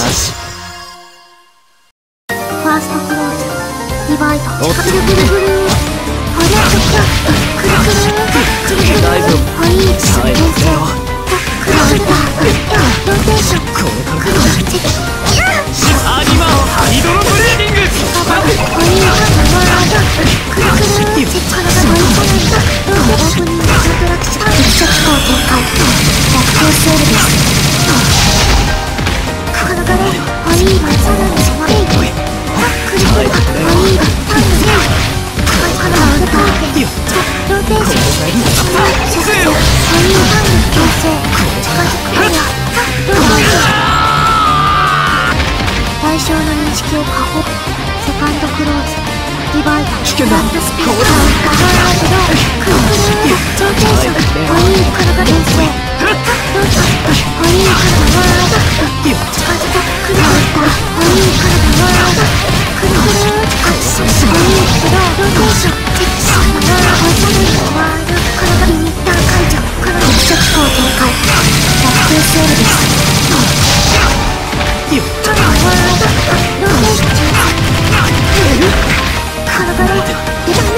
し。 ファーストクローズリバイトくるくるくるほりゃちょっとくるくるくるくる大丈夫。 ほいーち先生くるくるローテーションこれからくるチェキアニマをハイドロブレーディング。 ほいーワードくるくるチェキ体が追い込ないローテーションオープニングアトラクション一色光展開逆光セールですこのガレホイーはさらに迫っていくくるくるホイーはタンセールこのアウターでローテーションシャツホイーハンド強制近づくよローテーション対象の認識を過保セカンドクローズリバイタル危険だ。 ランドスピードワードローくるくるローテーションホイー体が牽制ローテーションホイー体ワード近づくくるくるホイー体ワードくるくるアクションホイークローテーションチェックションホイーワード体に一旦解除体一色光展開逆空セールですワードローテーション中このガレリバイ